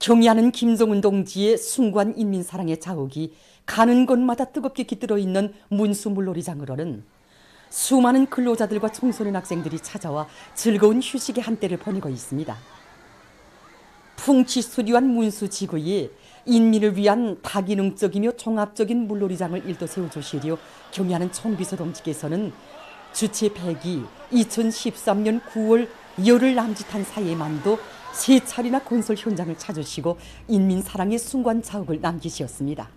경의하는 김정은 동지의 숭고한 인민사랑의 자욱이 가는 곳마다 뜨겁게 깃들어 있는 문수물놀이장으로는 수많은 근로자들과 청소년 학생들이 찾아와 즐거운 휴식의 한때를 보내고 있습니다. 풍치수려한 문수지구에 인민을 위한 다기능적이며 종합적인 물놀이장을 일도 세워주시려 경의하는 청비서 동지께서는 주체 100이 2013년 9월 열흘 남짓한 사이에만도 3차례나 건설 현장을 찾으시고 인민사랑의 숭고한 자욱을 남기셨습니다.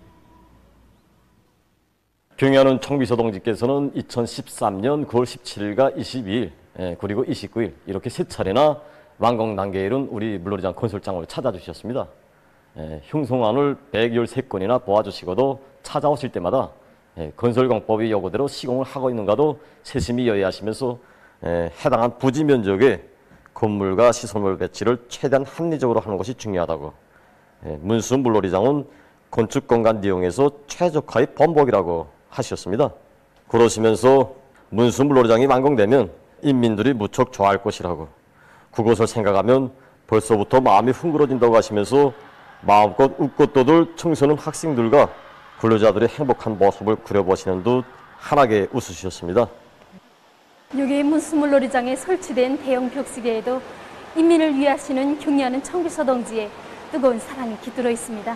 경의하는 청비서 동지께서는 2013년 9월 17일과 22일 그리고 29일 이렇게 3차례나 완공 단계에 이른 우리 물놀이장 건설장을 찾아주셨습니다. 흉성안을 113건이나 보아주시고도 찾아오실 때마다 건설공법이 요구대로 시공을 하고 있는가도 세심히 여해하시면서 해당한 부지 면적에 건물과 시설물 배치를 최대한 합리적으로 하는 것이 중요하다고, 문수 물놀이장은 건축 공간 이용에서 최적화의 번복이라고 하셨습니다. 그러시면서 문수 물놀이장이 완공되면 인민들이 무척 좋아할 것이라고, 그것을 생각하면 벌써부터 마음이 흥그러진다고 하시면서 마음껏 웃고 떠들 청소년 학생들과 근로자들의 행복한 모습을 그려보시는 듯 환하게 웃으셨습니다. 여기 문수물놀이장에 설치된 대형 벽시계에도 인민을 위하시는 경의하는 청비서 동지의 뜨거운 사랑이 깃들어 있습니다.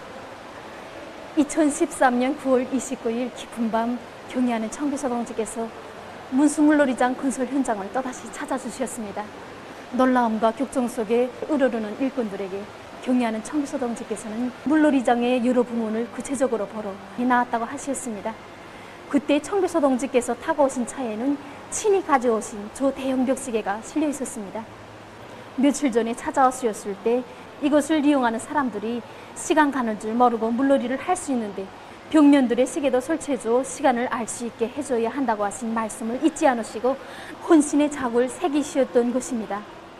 2013년 9월 29일 깊은 밤 경의하는 청비서 동지께서 문수물놀이장 건설 현장을 또다시 찾아주셨습니다. 놀라움과 격정 속에 으르르는 일꾼들에게 경의하는 청비서 동지께서는 물놀이장의 여러 부문을 구체적으로 보러 나왔다고 하셨습니다. 그때 청비서 동지께서 타고 오신 차에는 친히 가져오신 저 대형 벽시계가 실려 있었습니다. 며칠 전에 찾아오셨을 때 이것을 이용하는 사람들이 시간 가는 줄 모르고 물놀이를 할 수 있는데 벽면들의 시계도 설치해줘 시간을 알 수 있게 해줘야 한다고 하신 말씀을 잊지 않으시고 혼신의 자국을 새기셨던 것입니다.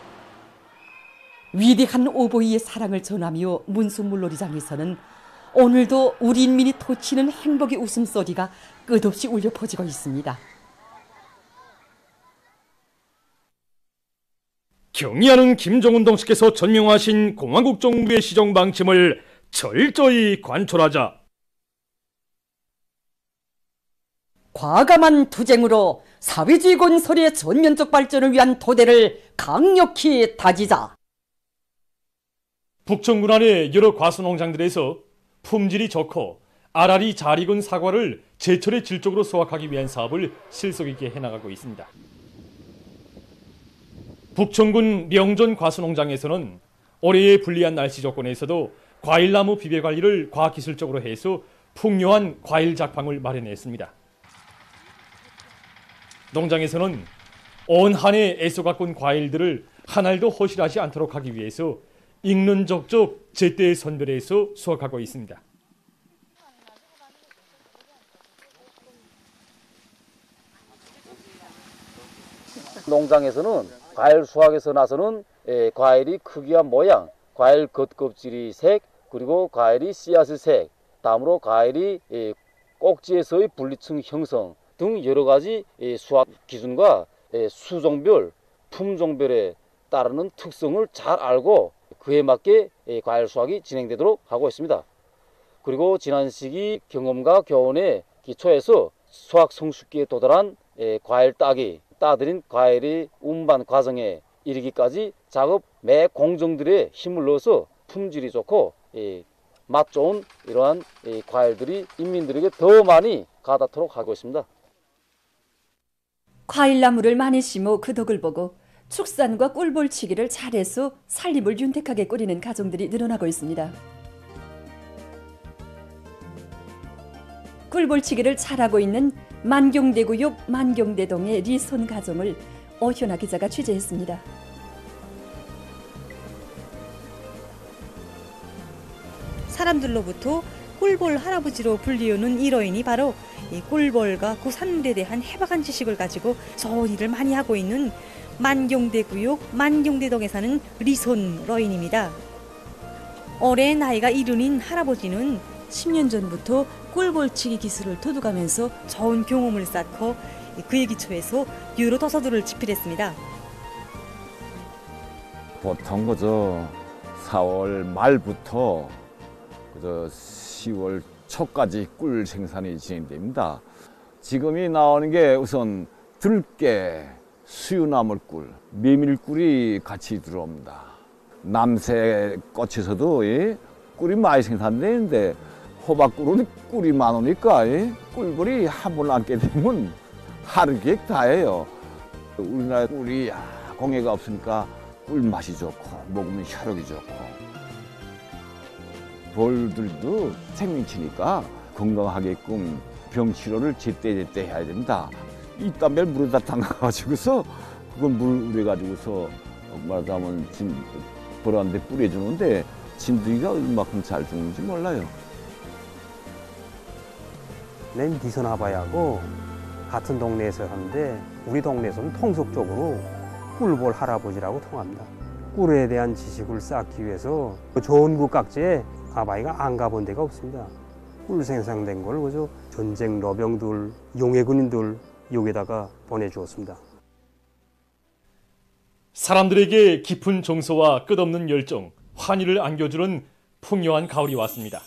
위대한 오보이의 사랑을 전하며 문수물놀이장에서는 오늘도 우리 인민이 토치는 행복의 웃음소리가 끝없이 울려 퍼지고 있습니다. 경의하는 김정은 동지께서 전명하신 공화국 정부의 시정 방침을 철저히 관철하자. 과감한 투쟁으로 사회주의 건설의 전면적 발전을 위한 토대를 강력히 다지자. 북청군 안의 여러 과수농장들에서 품질이 좋고 알알이 잘 익은 사과를 제철의 질적으로 수확하기 위한 사업을 실속 있게 해나가고 있습니다. 북청군 명전 과수농장에서는 올해의 불리한 날씨 조건에서도 과일나무 비배 관리를 과학기술적으로 해서 풍요한 과일 작황을 마련했습니다. 농장에서는 온 한 해 애써 가꾼 과일들을 한 알도 허실하지 않도록 하기 위해서 익는 족족 제때 선별해서 수확하고 있습니다. 농장에서는 과일 수확에서 나서는 과일이 크기와 모양, 과일 겉껍질이 색, 그리고 과일이 씨앗의 색, 다음으로 과일이 꼭지에서의 분리층 형성 등 여러 가지 수확 기준과 수종별, 품종별에 따르는 특성을 잘 알고 그에 맞게 과일 수확이 진행되도록 하고 있습니다. 그리고 지난 시기 경험과 교훈에 기초해서 수확 성숙기에 도달한 과일 따들인 과일이 운반 과정에 이르기까지 작업 매 공정들의 힘을 넣어서 품질이 좋고 맛 좋은 이러한 과일들이 인민들에게 더 많이 가닿도록 하고 있습니다. 과일나무를 많이 심어 그 덕을 보고 축산과 꿀벌치기를 잘해서 살림을 윤택하게 꾸리는 가정들이 늘어나고 있습니다. 꿀벌치기를 잘하고 있는 만경대구역 만경대동의 리손 가정을 오현아 기자가 취재했습니다. 사람들로부터 꿀벌 할아버지로 불리우는 일호인이 바로 이 꿀벌과 그 산물에 대한 해박한 지식을 가지고 좋은 일을 많이 하고 있는 만경대구역 만경대동에 사는 리손 러인입니다. 올해 나이가 이른인 할아버지는 10년 전부터 꿀벌치기 기술을 도둑하면서 좋은 경험을 쌓고 그에 기초해서 여러 도서들을 집필했습니다. 보통 그저 4월 말부터 10월 초까지 꿀 생산이 진행됩니다. 지금이 나오는 게 우선 들깨, 수유나물꿀, 메밀꿀이 같이 들어옵니다. 남새 꽃에서도 꿀이 많이 생산되는데 호박꿀은 꿀이 많으니까 꿀벌이 한 번 안게 되면 하루 계획 다 해요. 우리나라 꿀이 공해가 없으니까 꿀 맛이 좋고 먹으면 혈액이 좋고 벌들도 생명치니까 건강하게끔 병치료를 제때제때 해야 됩니다. 이딴 물에다 담가가지고서 그걸 물 우려가지고서 말하자면 벌한테 뿌려주는데 진드기가 얼마큼 잘 죽는지 몰라요. 내 미선 아바야하고 같은 동네에서 하는데 우리 동네에서는 통속적으로 꿀벌 할아버지라고 통합니다. 꿀에 대한 지식을 쌓기 위해서 좋은 국각지에 아바이가 안 가본 데가 없습니다. 꿀 생산된 걸 그저 전쟁 러병들, 용해 군인들 여기다가 보내주었습니다. 사람들에게 깊은 정서와 끝없는 열정, 환희를 안겨주는 풍요한 가을이 왔습니다.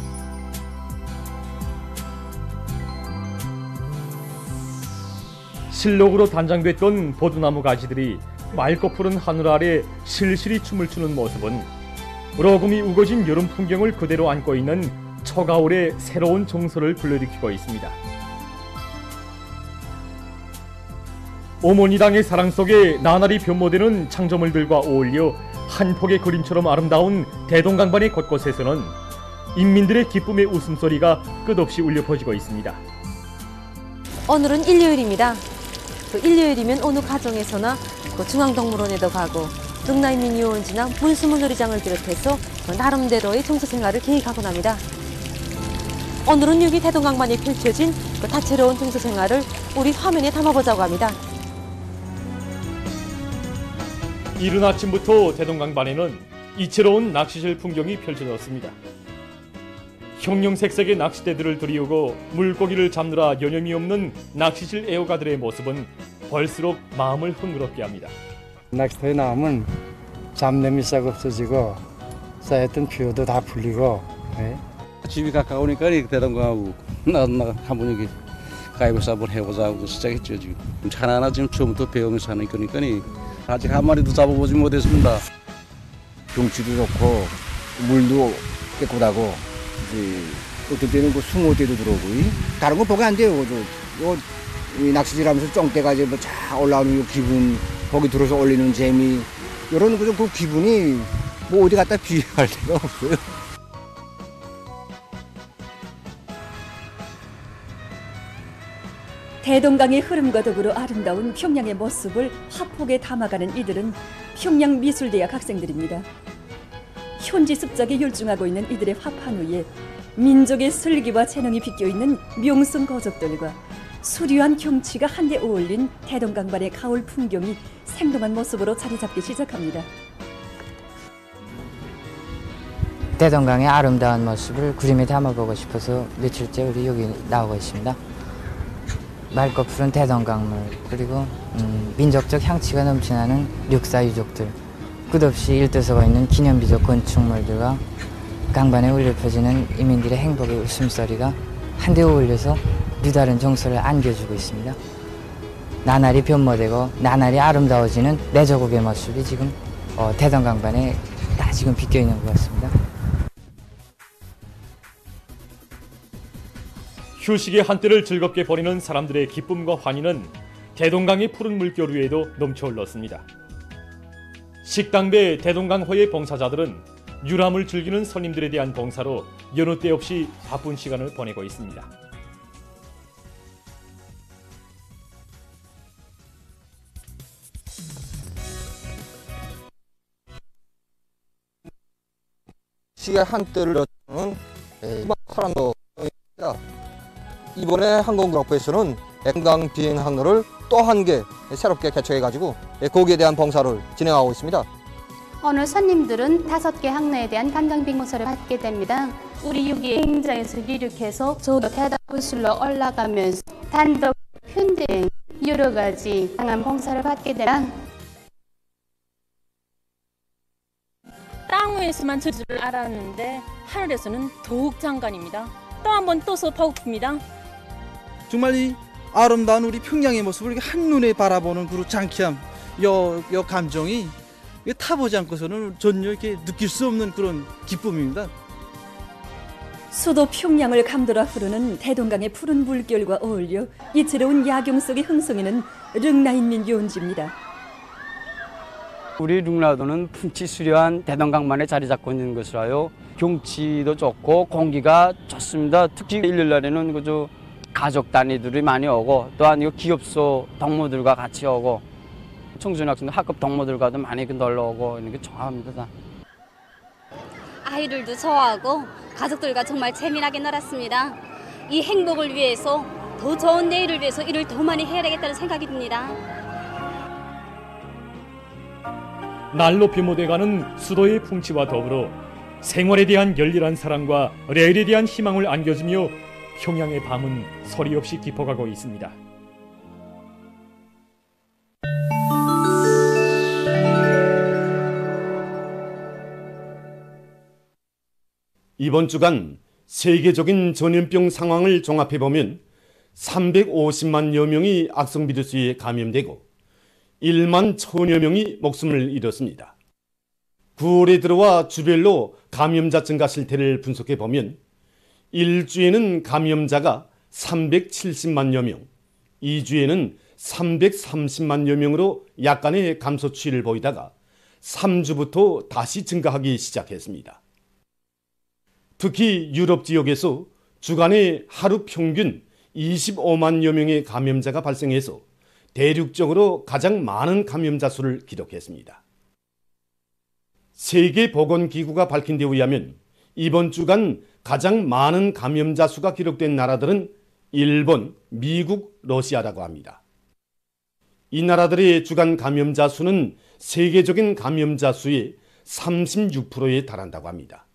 실록으로 단장됐던 보두나무 가지들이 맑고 푸른 하늘 아래 실실이 춤을 추는 모습은 우러금이 우거진 여름 풍경을 그대로 안고 있는 초가을의 새로운 정서를 불러일으키고 있습니다. 어머니 땅의 사랑 속에 나날이 변모되는 창조물들과 어울려 한 폭의 그림처럼 아름다운 대동강반의 곳곳에서는 인민들의 기쁨의 웃음소리가 끝없이 울려 퍼지고 있습니다. 오늘은 일요일입니다. 일요일이면 어느 가정에서나 중앙동물원에도 가고 등라인민유원지나 문수물놀이장을 비롯해서 나름대로의 정서생활을 계획하곤 합니다. 오늘은 여기 대동강반에 펼쳐진 다채로운 정서생활을 우리 화면에 담아보자고 합니다. 이른 아침부터 대동강반에는 이채로운 낚시질 풍경이 펼쳐졌습니다. 형형색색의 낚싯대들을 들이우고 물고기를 잡느라 여념이 없는 낚시질 애호가들의 모습은 볼수록 마음을 흥그럽게 합니다. 낚시터에 나오면 잡념이 싹 없어지고 쌓였던 피로도 다 풀리고 집이 가까우니까 대동강하고 한번 여기 가위바위보 한번 해보자고 시작했죠. 지금 하나하나 지금 처음부터 배우면서 하는 거니까 아직 한 마리도 잡아보지 못했습니다. 경치도 좋고 물도 깨끗하고 어떨 때는 숭어떼도 들어오고 다른 거 보기 안 돼요. 낚시질하면서 쫑대가 이제 쫙 올라오는 기분, 거기 들어서 올리는 재미 이런 그 기분이 어디 갖다 비교할 데가 없어요. 대동강의 흐름과 더불어 아름다운 평양의 모습을 화폭에 담아가는 이들은 평양미술대학 학생들입니다. 현지 습작에 열중하고 있는 이들의 화판 위에 민족의 슬기와 재능이 비껴있는 명성 거적들과 수려한 경치가 한데 어울린 대동강반의 가을 풍경이 생동한 모습으로 자리 잡기 시작합니다. 대동강의 아름다운 모습을 그림에 담아보고 싶어서 며칠째 우리 여기 나오고 있습니다. 맑고 푸른 대동강물 그리고 민족적 향취가 넘쳐나는 륵사 유적들 끝없이 일떠서고 있는 기념비적 건축물들과 강반에 울려 퍼지는 이민들의 행복의 웃음소리가 한데 어울려서 유다른 정서를 안겨주고 있습니다. 나날이 변모되고 나날이 아름다워지는 내조국의 모습이 지금 대동강반에 다 지금 비껴있는 것 같습니다. 휴식의 한때를 즐겁게 보내는 사람들의 기쁨과 환희는 대동강의 푸른 물결 위에도 넘쳐 흘렀습니다. 식당배 대동강호의 봉사자들은 유람을 즐기는 손님들에 대한 봉사로 여느 때 없이 바쁜 시간을 보내고 있습니다. 시의 한때를 여는 사람도입니다. 이번에 항공그룹에서는 대동강 비행 항로를 또 한 개 새롭게 개척해가지고 거기에 대한 봉사를 진행하고 있습니다. 오늘 손님들은 5개 항로에 대한 관광빙고서를 받게 됩니다. 우리 여기 행장에서 이륙해서 저도 대다부슬로 올라가면서 단독 편대행 여러 가지 다양한 봉사를 받게 되라. 땅 나무에서만 젖을 줄 알았는데 하늘에서는 더욱 장관입니다. 또 한 번 떠서 보고픕니다. 정말 이 아름다운 우리 평양의 모습을 이렇게 한눈에 바라보는 그 장쾌함, 요 감정이 타보지 않고서는 전혀 이렇게 느낄 수 없는 그런 기쁨입니다. 수도 평양을 감돌아 흐르는 대동강의 푸른 물결과 어울려 이채로운 야경 속의 흥성이는 릉나인민 요원지입니다. 우리 릉라도는 풍치 수려한 대동강만에 자리 잡고 있는 것이라요. 경치도 좋고 공기가 좋습니다. 특히 일요일날에는 그저 가족 단위들이 많이 오고 또한 이 기업소 동무들과 같이 오고 청소년학생 학급 동무들과도 많이 놀러 오고 이런 게 좋아합니다. 아이들도 좋아하고 가족들과 정말 재미나게 놀았습니다. 이 행복을 위해서 더 좋은 내일을 위해서 일을 더 많이 해야 되겠다는 생각이 듭니다. 날로 비모돼가는 수도의 풍치와 더불어 생활에 대한 열렬한 사랑과 내일에 대한 희망을 안겨주며 평양의 밤은 소리 없이 깊어가고 있습니다. 이번 주간 세계적인 전염병 상황을 종합해보면 350만여 명이 악성 비루스에 감염되고 1만 1000여 명이 목숨을 잃었습니다. 9월에 들어와 주별로 감염자 증가 실태를 분석해보면 1주에는 감염자가 370만여 명, 2주에는 330만여 명으로 약간의 감소 추이를 보이다가 3주부터 다시 증가하기 시작했습니다. 특히 유럽 지역에서 주간에 하루 평균 25만여 명의 감염자가 발생해서 대륙적으로 가장 많은 감염자 수를 기록했습니다. 세계보건기구가 밝힌 데 의하면 이번 주간 가장 많은 감염자 수가 기록된 나라들은 일본, 미국, 러시아라고 합니다. 이 나라들의 주간 감염자 수는 세계적인 감염자 수의 36%에 달한다고 합니다.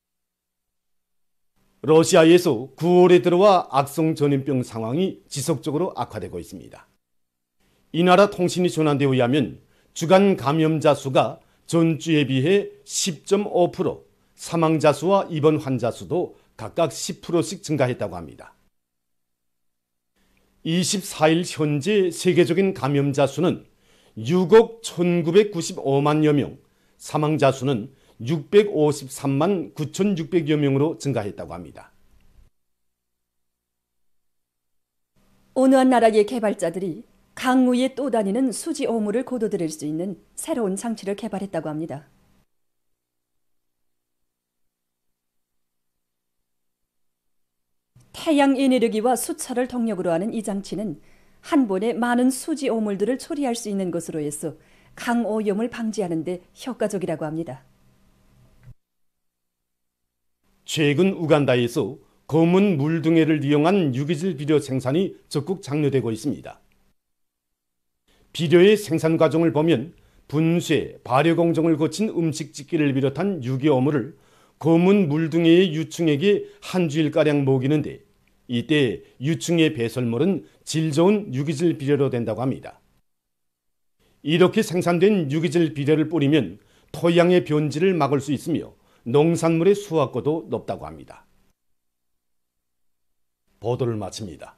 러시아에서 9월에 들어와 악성 전염병 상황이 지속적으로 악화되고 있습니다. 이 나라 통신이 전한 데 의하면 주간 감염자 수가 전주에 비해 10.5%, 사망자 수와 입원 환자 수도 각각 10%씩 증가했다고 합니다. 24일 현재 세계적인 감염자 수는 6억 1995만여 명, 사망자 수는 653만 9,600여 명으로 증가했다고 합니다. 어느 한 나라의 개발자들이 강 위에 떠다니는 수지 오물을 고도드릴 수 있는 새로운 장치를 개발했다고 합니다. 태양 에너지와 수차를 동력으로 하는 이 장치는 한 번에 많은 수지 오물들을 처리할 수 있는 것으로 해서 강 오염을 방지하는 데 효과적이라고 합니다. 최근 우간다에서 검은 물등해를 이용한 유기질 비료 생산이 적극 장려되고 있습니다. 비료의 생산 과정을 보면 분쇄, 발효 공정을 거친 음식 찌개를 비롯한 유기어물을 검은 물등해의 유충에게 한 주일가량 먹이는데 이때 유충의 배설물은 질 좋은 유기질 비료로 된다고 합니다. 이렇게 생산된 유기질 비료를 뿌리면 토양의 변질을 막을 수 있으며 농산물의 수확고도 높다고 합니다. 보도를 마칩니다.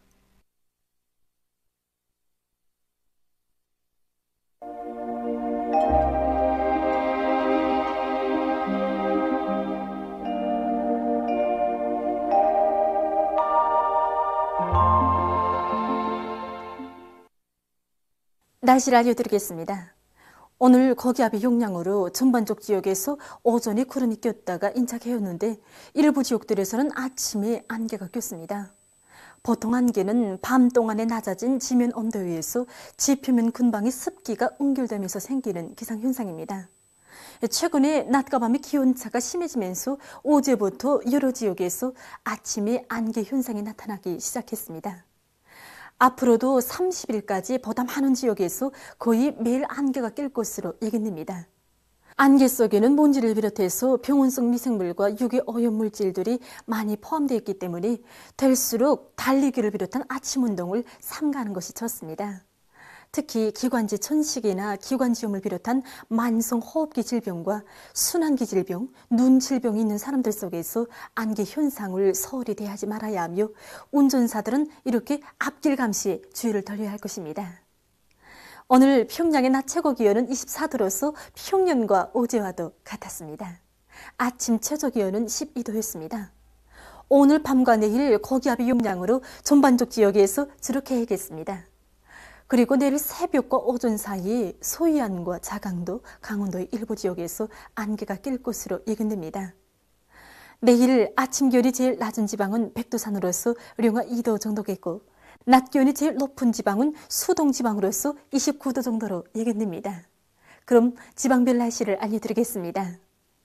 날씨를 알려드리겠습니다. 오늘 거기압의 영향으로 전반적 지역에서 오전에 구름이 꼈다가 인착해왔는데 일부 지역들에서는 아침에 안개가 꼈습니다. 보통 안개는 밤 동안에 낮아진 지면 온도에 의해서 지표면 근방의 습기가 응결되면서 생기는 기상현상입니다. 최근에 낮과 밤의 기온차가 심해지면서 어제부터 여러 지역에서 아침에 안개 현상이 나타나기 시작했습니다. 앞으로도 30일까지 보다 많은 지역에서 거의 매일 안개가 낄 것으로 예견됩니다. 안개 속에는 먼지를 비롯해서 병원성 미생물과 유기 오염물질들이 많이 포함되어 있기 때문에 될수록 달리기를 비롯한 아침 운동을 삼가하는 것이 좋습니다. 특히 기관지 천식이나 기관지염을 비롯한 만성호흡기 질병과 순환기 질병, 눈 질병이 있는 사람들 속에서 안개 현상을 소홀히 대하지 말아야 하며 운전사들은 이렇게 앞길 감시에 주의를 돌려야 할 것입니다. 오늘 평양의 낮 최고 기온은 24도로서 평년과 어제와도 같았습니다. 아침 최저 기온은 12도였습니다. 오늘 밤과 내일 고기압의 영향으로 전반적 지역에서 저렇게 해야겠습니다. 그리고 내일 새벽과 오전 사이에 소이안과 자강도, 강원도의 일부 지역에서 안개가 낄 것으로 예견됩니다. 내일 아침 기온이 제일 낮은 지방은 백두산으로서 영하 2도 정도겠고 낮 기온이 제일 높은 지방은 수동 지방으로서 29도 정도로 예견됩니다. 그럼 지방별 날씨를 알려드리겠습니다.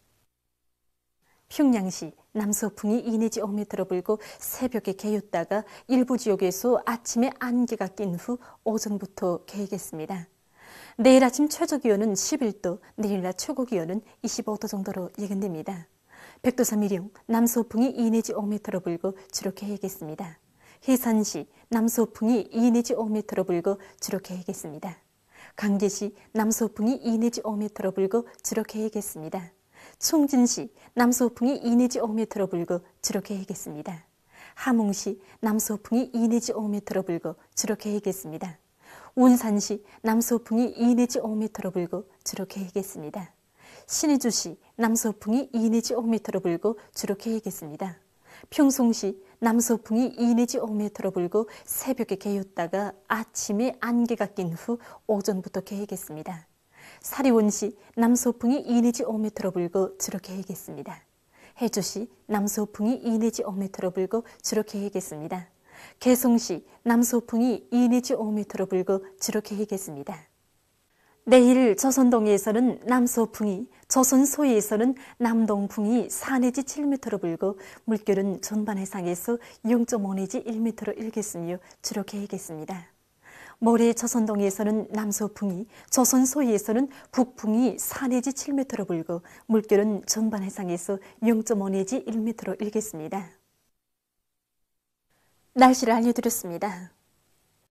평양시 남서풍이 2 내지 5m로 불고 새벽에 개였다가 일부 지역에서 아침에 안개가 낀 후 오전부터 개겠습니다. 내일 아침 최저 기온은 11도, 내일 낮 최고 기온은 25도 정도로 예견됩니다. 백두산 미령 남서풍이 2 내지 5m로 불고 주로 개겠습니다. 해산시 남서풍이 2 내지 5m로 불고 주로 개겠습니다. 강계시 남서풍이 2 내지 5m로 불고 주로 개겠습니다. 충진시 남서풍이 2 내지 5m로 불고 주로 개겠습니다. 함흥시 남서풍이 2 내지 5m로 불고 주로 개겠습니다. 운산시 남서풍이 2 내지 5m로 불고 주로 개겠습니다. 신의주시 남서풍이 2 내지 5m로 불고 주로 개겠습니다. 평송시 남서풍이 2 내지 5m로 불고 새벽에 개였다가 아침에 안개가 낀 후 오전부터 개겠습니다. 사리원시 남서풍이 2 내지 5m로 불고 주로 개겠습니다. 해주시 남서풍이 2 내지 5m로 불고 주로 개겠습니다. 개성시 남서풍이 2 내지 5m로 불고 주로 개겠습니다. 내일 조선동해에서는 남서풍이, 조선 서해에서는 남동풍이 4 내지 7m로 불고 물결은 전반 해상에서 0.5 내지 1m로 일겠으며 주로 개겠습니다. 모레 조선동해에서는 남서풍이, 조선 서해에서는 북풍이 4 내지 7m로 불고 물결은 전반 해상에서 0.5 내지 1m로 일겠습니다. 날씨를 알려드렸습니다.